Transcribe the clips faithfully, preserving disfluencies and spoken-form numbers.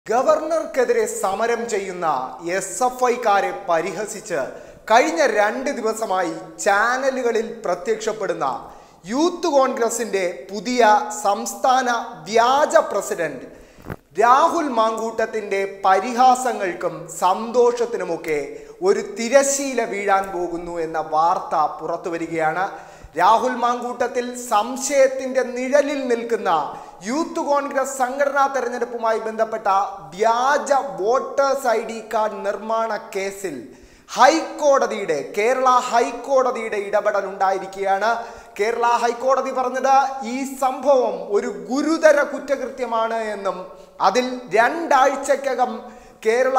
ഗവർണർക്കെതിരെ സമരം ചെയ്യുന്ന എസ് എഫ് ഐക്കാരെ പരിഹസിച്ച് കഴിഞ്ഞ രണ്ട് ദിവസമായി ചാനലുകളിൽ പ്രത്യക്ഷപ്പെടുന്ന യൂത്ത് കോൺഗ്രസിന്റെ പുതിയ സംസ്ഥാന വ്യാജ പ്രസിഡന്റ് രാഹുൽ മാങ്കൂട്ടത്തിന്റെ പരിഹാസങ്ങൾക്കും സന്തോഷത്തിനുമൊക്കെ ഒരു തിരശീല വീഴാൻ പോകുന്നു എന്ന വാർത്ത പുറത്തുവരികയാണ്. രാഹുൽ മാങ്കൂട്ടത്തിൽ സംശയത്തിന്റെ നിഴലിൽ നിൽക്കുന്ന യൂത്ത് കോൺഗ്രസ് സംഘടനാ തെരഞ്ഞെടുപ്പുമായി ബന്ധപ്പെട്ട വ്യാജ വോട്ടേഴ്സ് ഐ ഡി കാർഡ് നിർമ്മാണ കേസിൽ ഹൈക്കോടതിയുടെ കേരള ഹൈക്കോടതിയുടെ ഇടപെടൽ ഉണ്ടായിരിക്കുകയാണ്. കേരള ഹൈക്കോടതി പറഞ്ഞത് ഈ സംഭവം ഒരു ഗുരുതര കുറ്റകൃത്യമാണ് എന്നും അതിൽ രണ്ടാഴ്ചക്കകം കേരള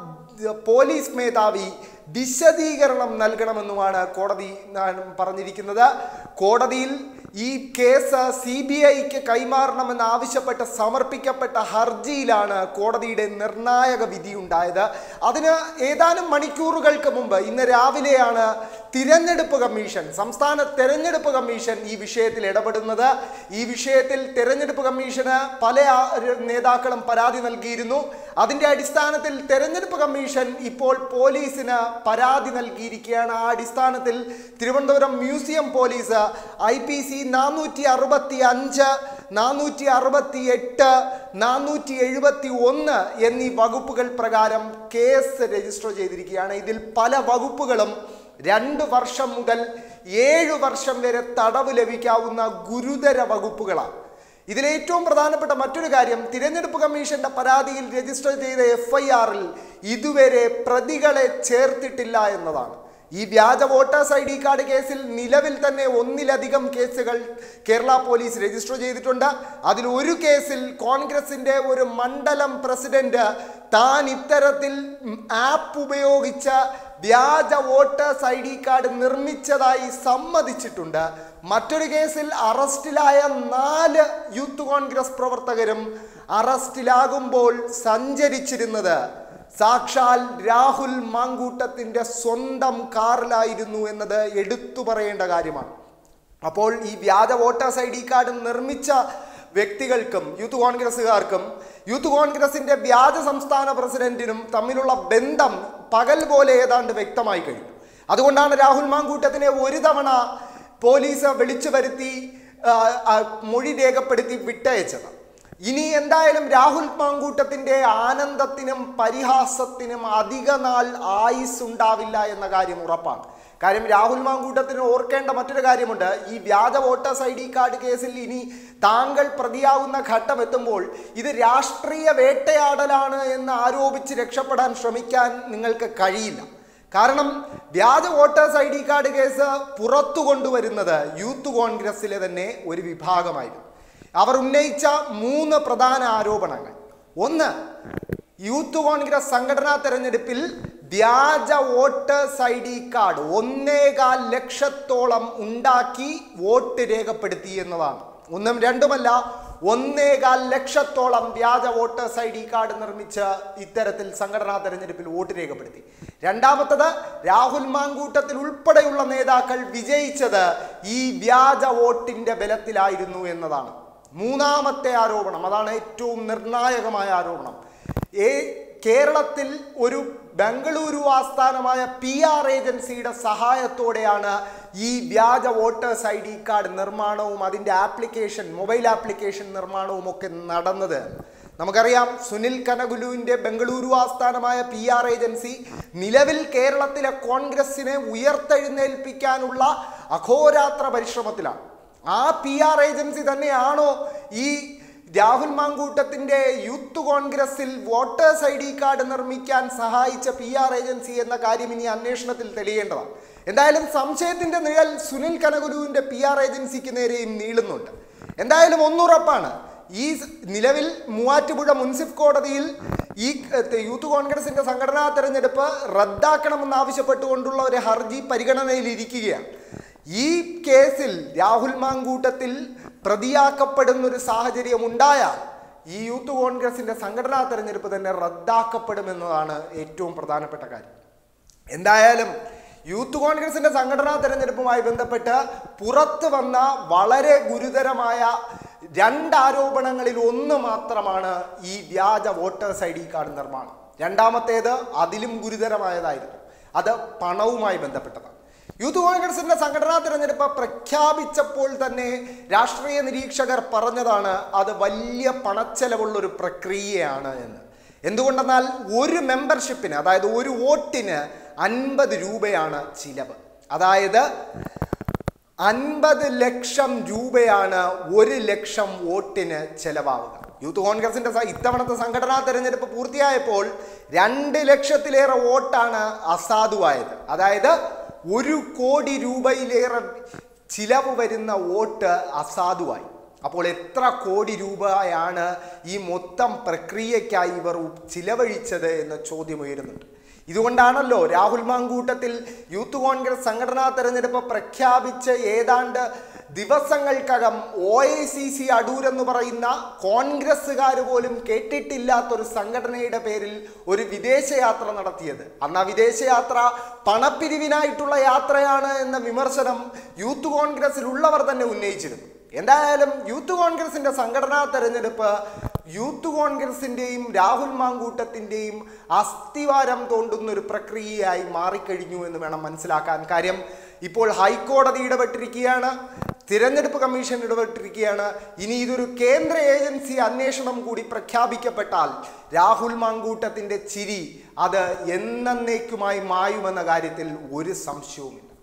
പോലീസ് മേധാവി വിശദീകരണം നൽകണമെന്നുമാണ് കോടതി പറഞ്ഞിരിക്കുന്നത്. കോടതിയിൽ ഈ കേസ് സി ബി ഐക്ക് കൈമാറണമെന്ന് ആവശ്യപ്പെട്ട് സമർപ്പിക്കപ്പെട്ട ഹർജിയിലാണ് കോടതിയുടെ നിർണായക വിധി ഉണ്ടായത്. അതിന് ഏതാനും മണിക്കൂറുകൾക്ക് മുമ്പ് ഇന്ന് രാവിലെയാണ് തിരഞ്ഞെടുപ്പ് കമ്മീഷൻ സംസ്ഥാന തെരഞ്ഞെടുപ്പ് കമ്മീഷൻ ഈ വിഷയത്തിൽ ഇടപെടുന്നത്. ഈ വിഷയത്തിൽ തെരഞ്ഞെടുപ്പ് കമ്മീഷന് പല നേതാക്കളും പരാതി നൽകിയിരുന്നു. അതിൻ്റെ അടിസ്ഥാനത്തിൽ തെരഞ്ഞെടുപ്പ് കമ്മീഷൻ ഇപ്പോൾ പോലീസിന് പരാതി നൽകിയിരിക്കുകയാണ്. ആ അടിസ്ഥാനത്തിൽ Thiruvananthapuram museum police I P C നാനൂറ്റി അറുപത്തി അഞ്ച് നാനൂറ്റി അറുപത്തി എട്ട് നാനൂറ്റി എഴുപത്തി ഒന്ന് എന്നീ വകുപ്പുകൾ പ്രകാരം കേസ് രജിസ്റ്റർ ചെയ്തിരിക്കുകയാണ്. ഇതിൽ പല വകുപ്പുകളും രണ്ട് വർഷം മുതൽ ഏഴു വർഷം വരെ തടവ് ലഭിക്കാവുന്ന ഗുരുതര വകുപ്പുകളാണ്. ഇതിലേറ്റവും പ്രധാനപ്പെട്ട മറ്റൊരു കാര്യം, തിരഞ്ഞെടുപ്പ് കമ്മീഷന്റെ പരാതിയിൽ രജിസ്റ്റർ ചെയ്ത എഫ് ഐ ആറിൽ ഇതുവരെ പ്രതികളെ ചേർത്തിട്ടില്ല എന്നതാണ്. ഈ വ്യാജ വോട്ടേഴ്സ് ഐ ഡി കാർഡ് കേസിൽ നിലവിൽ തന്നെ ഒന്നിലധികം കേസുകൾ കേരള പോലീസ് രജിസ്റ്റർ ചെയ്തിട്ടുണ്ട്. അതിൽ ഒരു കേസിൽ കോൺഗ്രസിന്റെ ഒരു മണ്ഡലം പ്രസിഡന്റ് താൻ ഇത്തരത്തിൽ ആപ്പ് ഉപയോഗിച്ച വ്യാജ വോട്ടേഴ്സ് ഐ ഡി കാർഡ് നിർമ്മിച്ചതായി സമ്മതിച്ചിട്ടുണ്ട്. മറ്റൊരു കേസിൽ അറസ്റ്റിലായ നാല് യൂത്ത് കോൺഗ്രസ് പ്രവർത്തകരും അറസ്റ്റിലാകുമ്പോൾ സഞ്ചരിച്ചിരുന്നത് സാക്ഷാൽ രാഹുൽ മാങ്കൂട്ടത്തിന്റെ സ്വന്തം കാറിലായിരുന്നു എന്നത് എടുത്തു പറയേണ്ട കാര്യമാണ്. അപ്പോൾ ഈ വ്യാജ വോട്ടേഴ്സ് ഐ ഡി കാർഡ് നിർമ്മിച്ച വ്യക്തികൾക്കും യൂത്ത് കോൺഗ്രസ്സുകാർക്കും യൂത്ത് കോൺഗ്രസിന്റെ വ്യാജ സംസ്ഥാന പ്രസിഡന്റിനും തമ്മിലുള്ള ബന്ധം പകൽ പോലെ ഏതാണ്ട് വ്യക്തമായി കഴിഞ്ഞു. അതുകൊണ്ടാണ് രാഹുൽ മാങ്കൂട്ടത്തിനെ ഒരു തവണ പോലീസ് വിളിച്ചു വരുത്തി മൊഴി രേഖപ്പെടുത്തി വിട്ടയച്ചത്. ഇനി എന്തായാലും രാഹുൽ മാങ്കൂട്ടത്തിന്റെ ആനന്ദത്തിനും പരിഹാസത്തിനും അധിക നാൾ ആയുസ് ഉണ്ടാവില്ല എന്ന കാര്യം ഉറപ്പാണ്. കാര്യം രാഹുൽ മാങ്കൂട്ടത്തിന് ഓർക്കേണ്ട മറ്റൊരു കാര്യമുണ്ട്. ഈ വ്യാജ വോട്ടേഴ്സ് ഐ ഡി കാർഡ് കേസിൽ ഇനി താങ്കൾ പ്രതിയാവുന്ന ഘട്ടം എത്തുമ്പോൾ ഇത് രാഷ്ട്രീയ വേട്ടയാടലാണ് എന്ന് ആരോപിച്ച് രക്ഷപ്പെടാൻ ശ്രമിക്കാൻ നിങ്ങൾക്ക് കഴിയില്ല. കാരണം വ്യാജ voters I D card case പുറത്തു കൊണ്ടുവരുന്നത് യൂത്ത് കോൺഗ്രസിലെ തന്നെ ഒരു വിഭാഗമായിരുന്നു. അവർ ഉന്നയിച്ച മൂന്ന് പ്രധാന ആരോപണങ്ങൾ. ഒന്ന്, യൂത്ത് കോൺഗ്രസ് സംഘടനാ തെരഞ്ഞെടുപ്പിൽ വ്യാജ വോട്ടേഴ്സ് ഐ ഡി കാർഡ് ഒന്നേകാൽ ലക്ഷത്തോളം ഉണ്ടാക്കി വോട്ട് രേഖപ്പെടുത്തി എന്നതാണ്. ഒന്നും രണ്ടുമല്ല, ഒന്നേകാൽ ലക്ഷത്തോളം വ്യാജ വോട്ടേഴ്സ് ഐ ഡി കാർഡ് നിർമ്മിച്ച് ഇത്തരത്തിൽ സംഘടനാ തെരഞ്ഞെടുപ്പിൽ വോട്ട് രേഖപ്പെടുത്തി. രണ്ടാമത്തത്, രാഹുൽ മാങ്കൂട്ടത്തിൽ ഉൾപ്പെടെയുള്ള നേതാക്കൾ വിജയിച്ചത് ഈ വ്യാജ വോട്ടിന്റെ ബലത്തിലായിരുന്നു എന്നതാണ്. മൂന്നാമത്തെ ആരോപണം, അതാണ് ഏറ്റവും നിർണായകമായ ആരോപണം. ഏ കേരളത്തിൽ ഒരു ബംഗളൂരു ആസ്ഥാനമായ പി ആർ ഏജൻസിയുടെ സഹായത്തോടെയാണ് ഈ വ്യാജ വോട്ടേഴ്സ് ഐ ഡി കാർഡ് നിർമ്മാണവും അതിൻ്റെ ആപ്ലിക്കേഷൻ മൊബൈൽ ആപ്ലിക്കേഷൻ നിർമ്മാണവും ഒക്കെ നടന്നത്. നമുക്കറിയാം, സുനിൽ കനഗുലുവിൻ്റെ ബംഗളൂരു ആസ്ഥാനമായ പി ആർ ഏജൻസി നിലവിൽ കേരളത്തിലെ കോൺഗ്രസിനെ ഉയർത്തെഴുന്നേൽപ്പിക്കാനുള്ള അഹോരാത്ര പരിശ്രമത്തിലാണ്. ആ പി ആർ ഏജൻസി തന്നെയാണോ ഈ രാഹുൽ മാങ്കൂട്ടത്തിന്റെ യൂത്ത് കോൺഗ്രസിൽ വോട്ടേഴ്സ് ഐ ഡി കാർഡ് നിർമ്മിക്കാൻ സഹായിച്ച പി ആർ ഏജൻസി എന്ന കാര്യം ഇനി അന്വേഷണത്തിൽ തെളിയേണ്ടതാണ്. എന്തായാലും സംശയത്തിന്റെ നിഴൽ സുനിൽ കനഗുലുവിന്റെ പി ആർ ഏജൻസിക്ക് നേരെയും നീളുന്നുണ്ട്. എന്തായാലും ഒന്നുറപ്പാണ്, ഈ നിലവിൽ മൂവാറ്റുപുഴ മുൻസിഫ് കോടതിയിൽ ഈ യൂത്ത് കോൺഗ്രസിന്റെ സംഘടനാ തെരഞ്ഞെടുപ്പ് റദ്ദാക്കണമെന്ന് ആവശ്യപ്പെട്ടുകൊണ്ടുള്ള ഒരു ഹർജി പരിഗണനയിൽ ഇരിക്കുകയാണ്. ഈ കേസിൽ രാഹുൽ മാങ്കൂട്ടത്തിൽ പ്രതിയാക്കപ്പെടുന്ന ഒരു സാഹചര്യം ഉണ്ടായാൽ ഈ യൂത്ത് കോൺഗ്രസിന്റെ സംഘടനാ തെരഞ്ഞെടുപ്പ് തന്നെ റദ്ദാക്കപ്പെടുമെന്നതാണ് ഏറ്റവും പ്രധാനപ്പെട്ട കാര്യം. എന്തായാലും യൂത്ത് കോൺഗ്രസിന്റെ സംഘടനാ തെരഞ്ഞെടുപ്പുമായി ബന്ധപ്പെട്ട് പുറത്തു വന്ന വളരെ ഗുരുതരമായ രണ്ടാരോപണങ്ങളിൽ ഒന്ന് മാത്രമാണ് ഈ വ്യാജ വോട്ടേഴ്സ് ഐ ഡി കാർഡ് നിർമ്മാണം. രണ്ടാമത്തേത് അതിലും ഗുരുതരമായതായിരുന്നു. അത് പണവുമായി ബന്ധപ്പെട്ടതാണ്. യൂത്ത് കോൺഗ്രസിന്റെ സംഘടനാ തിരഞ്ഞെടുപ്പ് പ്രഖ്യാപിച്ചപ്പോൾ തന്നെ രാഷ്ട്രീയ നിരീക്ഷകർ പറഞ്ഞതാണ് അത് വലിയ പണച്ചെലവുള്ളൊരു പ്രക്രിയയാണ് എന്ന്. എന്തുകൊണ്ടെന്നാൽ ഒരു മെമ്പർഷിപ്പിന്, അതായത് ഒരു വോട്ടിന് അൻപത് രൂപയാണ് ചിലവ്. അതായത് അൻപത് ലക്ഷം രൂപയാണ് ഒരു ലക്ഷം വോട്ടിന് ചെലവാവുക. യൂത്ത് കോൺഗ്രസിന്റെ ഇത്തവണത്തെ സംഘടനാ തെരഞ്ഞെടുപ്പ് പൂർത്തിയായപ്പോൾ രണ്ട് ലക്ഷത്തിലേറെ വോട്ടാണ് അസാധുവായത്. അതായത് ഒരു കോടി രൂപയിലേറെ ചിലവ് വരുന്ന വോട്ട് അസാധുവായി. അപ്പോൾ എത്ര കോടി രൂപയാണ് ഈ മൊത്തം പ്രക്രിയയ്ക്കായി ഇവർ ചിലവഴിച്ചത് എന്ന ചോദ്യം ഉയരുന്നുണ്ട്. ഇതുകൊണ്ടാണല്ലോ രാഹുൽ മാങ്കൂട്ടത്തിൽ യൂത്ത് കോൺഗ്രസ് സംഘടനാ തെരഞ്ഞെടുപ്പ് പ്രഖ്യാപിച്ച് ഏതാണ്ട് ദിവസങ്ങൾക്കകം O I C C Adoor എന്ന് പറയുന്ന കോൺഗ്രസ്സുകാർ പോലും കേട്ടിട്ടില്ലാത്തൊരു സംഘടനയുടെ പേരിൽ ഒരു വിദേശയാത്ര നടത്തിയത്. അന്ന് ആ വിദേശയാത്ര പണപ്പിരിവിനായിട്ടുള്ള യാത്രയാണ് എന്ന വിമർശനം യൂത്ത് കോൺഗ്രസിലുള്ളവർ തന്നെ ഉന്നയിച്ചിരുന്നു. എന്തായാലും യൂത്ത് കോൺഗ്രസിന്റെ സംഘടനാ തെരഞ്ഞെടുപ്പ് യൂത്ത് കോൺഗ്രസിന്റെയും രാഹുൽ മാങ്കൂട്ടത്തിന്റെയും അസ്ഥിവാരം തോണ്ടുന്ന ഒരു പ്രക്രിയയായി മാറിക്കഴിഞ്ഞു എന്ന് വേണം മനസ്സിലാക്കാൻ. കാര്യം ഇപ്പോൾ ഹൈക്കോടതി ഇടപെട്ടിരിക്കുകയാണ്, തിരഞ്ഞെടുപ്പ് കമ്മീഷൻ ഇടപെട്ടിരിക്കുകയാണ്. ഇനി ഇതൊരു കേന്ദ്ര ഏജൻസി അന്വേഷണം കൂടി പ്രഖ്യാപിക്കപ്പെട്ടാൽ രാഹുൽ മാങ്കൂട്ടത്തിന്റെ ചിരി അത് എന്നേക്കുമായി മായുമെന്ന കാര്യത്തിൽ ഒരു സംശയവുമില്ല.